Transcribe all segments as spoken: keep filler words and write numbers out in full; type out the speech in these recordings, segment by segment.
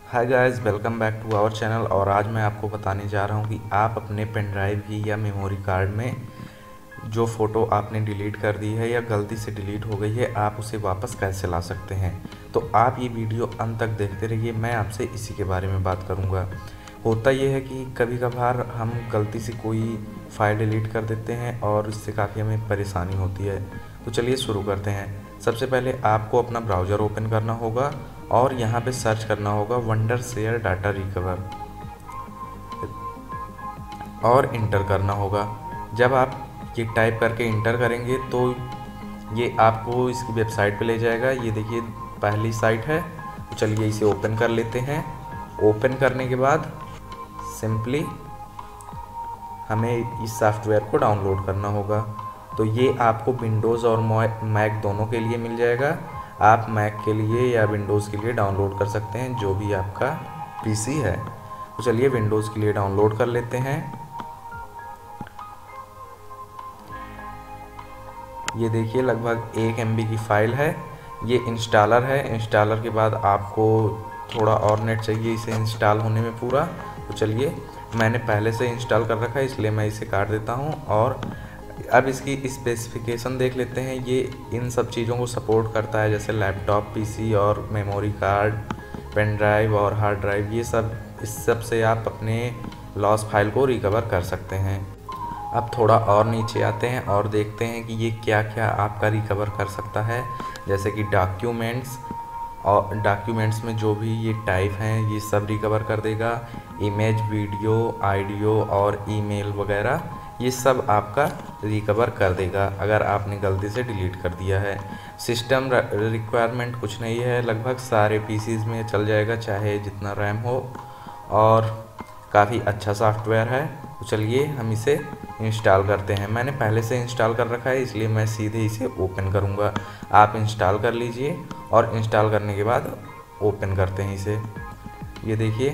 Hi guys, welcome back to our channel. और आज मैं आपको बताने जा रहा हूँ कि आप अपने पेन ड्राइव की या मेमोरी कार्ड में जो फ़ोटो आपने डिलीट कर दी है या गलती से डिलीट हो गई है, आप उसे वापस कैसे ला सकते हैं। तो आप ये वीडियो अंत तक देखते रहिए, मैं आपसे इसी के बारे में बात करूँगा। होता ये है कि कभी कभार हम गलती से कोई फ़ाइल डिलीट कर देते हैं और इससे काफ़ी हमें परेशानी होती है। तो चलिए शुरू करते हैं। सबसे पहले आपको अपना ब्राउज़र ओपन करना होगा और यहाँ पे सर्च करना होगा वंडरशेयर डाटा रिकवर और इंटर करना होगा। जब आप ये टाइप करके इंटर करेंगे तो ये आपको इसकी वेबसाइट पे ले जाएगा। ये देखिए पहली साइट है, तो चलिए इसे ओपन कर लेते हैं। ओपन करने के बाद सिंपली हमें इस सॉफ्टवेयर को डाउनलोड करना होगा। तो ये आपको विंडोज़ और मैक दोनों के लिए मिल जाएगा। आप मैक के लिए या विंडोज़ के लिए डाउनलोड कर सकते हैं, जो भी आपका पीसी है। तो चलिए विंडोज़ के लिए डाउनलोड कर लेते हैं। ये देखिए लगभग एक एम बी की फ़ाइल है। ये इंस्टॉलर है। इंस्टॉलर के बाद आपको थोड़ा और नेट चाहिए इसे इंस्टॉल होने में पूरा। तो चलिए, मैंने पहले से इंस्टॉल कर रखा है इसलिए मैं इसे काट देता हूँ। और अब इसकी स्पेसिफिकेशन देख लेते हैं। ये इन सब चीज़ों को सपोर्ट करता है, जैसे लैपटॉप, पीसी और मेमोरी कार्ड, पेन ड्राइव और हार्ड ड्राइव। ये सब इस सब से आप अपने लॉस फाइल को रिकवर कर सकते हैं। अब थोड़ा और नीचे आते हैं और देखते हैं कि ये क्या क्या आपका रिकवर कर सकता है। जैसे कि डॉक्यूमेंट्स, और डॉक्यूमेंट्स में जो भी ये टाइप हैं ये सब रिकवर कर देगा। इमेज, वीडियो, ऑडियो और ईमेल वगैरह ये सब आपका रिकवर कर देगा अगर आपने गलती से डिलीट कर दिया है। सिस्टम रिक्वायरमेंट कुछ नहीं है, लगभग सारे पीसीज में चल जाएगा, चाहे जितना रैम हो। और काफ़ी अच्छा सॉफ्टवेयर है। तो चलिए हम इसे इंस्टॉल करते हैं। मैंने पहले से इंस्टॉल कर रखा है इसलिए मैं सीधे इसे ओपन करूँगा। आप इंस्टॉल कर लीजिए और इंस्टॉल करने के बाद ओपन करते हैं इसे। ये देखिए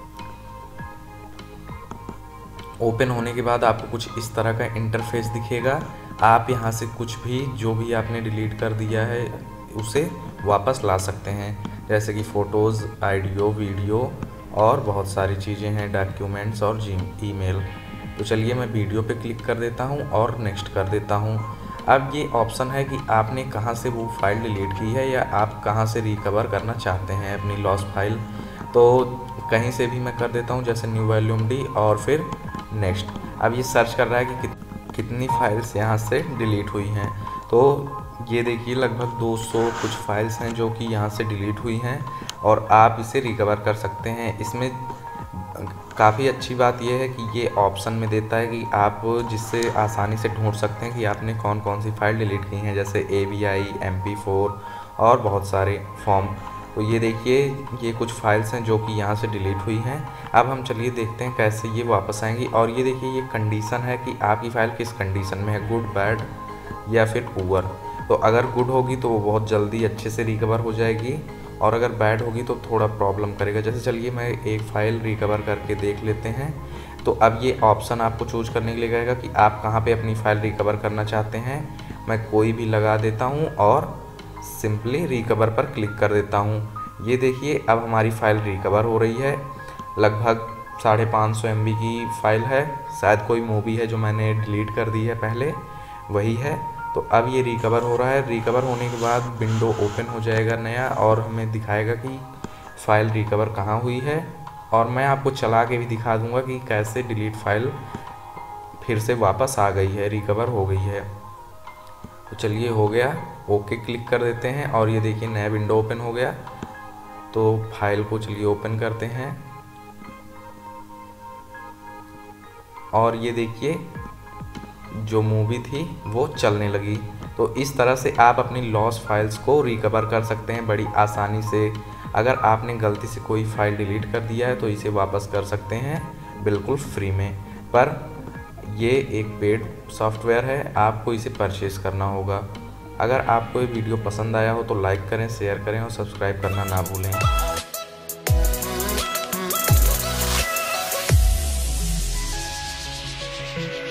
ओपन होने के बाद आपको कुछ इस तरह का इंटरफेस दिखेगा। आप यहाँ से कुछ भी जो भी आपने डिलीट कर दिया है उसे वापस ला सकते हैं, जैसे कि फ़ोटोज़, ऑडियो, वीडियो और बहुत सारी चीज़ें हैं, डॉक्यूमेंट्स और जी ईमेल। तो चलिए मैं वीडियो पे क्लिक कर देता हूँ और नेक्स्ट कर देता हूँ। अब ये ऑप्शन है कि आपने कहाँ से वो फाइल डिलीट की है या आप कहाँ से रिकवर करना चाहते हैं अपनी लॉस फाइल। तो कहीं से भी मैं कर देता हूँ, जैसे न्यू वॉल्यूम डी और फिर नेक्स्ट। अब ये सर्च कर रहा है कि कित, कितनी फाइल्स यहाँ से डिलीट हुई हैं। तो ये देखिए लगभग दो सौ कुछ फाइल्स हैं जो कि यहाँ से डिलीट हुई हैं और आप इसे रिकवर कर सकते हैं। इसमें काफ़ी अच्छी बात यह है कि ये ऑप्शन में देता है कि आप जिससे आसानी से ढूंढ सकते हैं कि आपने कौन कौन सी फ़ाइल डिलीट की हैं, जैसे A V I, M P four और बहुत सारे फॉर्म। तो ये देखिए ये कुछ फाइल्स हैं जो कि यहाँ से डिलीट हुई हैं। अब हम चलिए देखते हैं कैसे ये वापस आएंगी। और ये देखिए ये कंडीशन है कि आपकी फ़ाइल किस कंडीशन में है, गुड, बैड या फिर पुअर। तो अगर गुड होगी तो वो बहुत जल्दी अच्छे से रिकवर हो जाएगी, और अगर बैड होगी तो थोड़ा प्रॉब्लम करेगा। जैसे चलिए मैं एक फ़ाइल रिकवर करके देख लेते हैं। तो अब ये ऑप्शन आपको चूज करने के लिए कहेगा कि आप कहाँ पे अपनी फ़ाइल रिकवर करना चाहते हैं। मैं कोई भी लगा देता हूँ और सिंपली रिकवर पर क्लिक कर देता हूँ। ये देखिए अब हमारी फ़ाइल रिकवर हो रही है। लगभग साढ़े पाँच सौ एम बी की फ़ाइल है, शायद कोई मूवी है जो मैंने डिलीट कर दी है पहले, वही है। तो अब ये रिकवर हो रहा है। रिकवर होने के बाद विंडो ओपन हो जाएगा नया और हमें दिखाएगा कि फ़ाइल रिकवर कहाँ हुई है। और मैं आपको चला के भी दिखा दूँगा कि कैसे डिलीट फ़ाइल फिर से वापस आ गई है, रिकवर हो गई है। तो चलिए हो गया, ओके क्लिक कर देते हैं और ये देखिए नया विंडो ओपन हो गया। तो फाइल को चलिए ओपन करते हैं और ये देखिए जो मूवी थी वो चलने लगी। तो इस तरह से आप अपनी लॉस फाइल्स को रिकवर कर सकते हैं बड़ी आसानी से। अगर आपने गलती से कोई फ़ाइल डिलीट कर दिया है तो इसे वापस कर सकते हैं बिल्कुल फ्री में। पर ये एक पेड सॉफ्टवेयर है, आपको इसे परचेज़ करना होगा। अगर आपको ये वीडियो पसंद आया हो तो लाइक करें, शेयर करें और सब्सक्राइब करना ना भूलें। Thank you.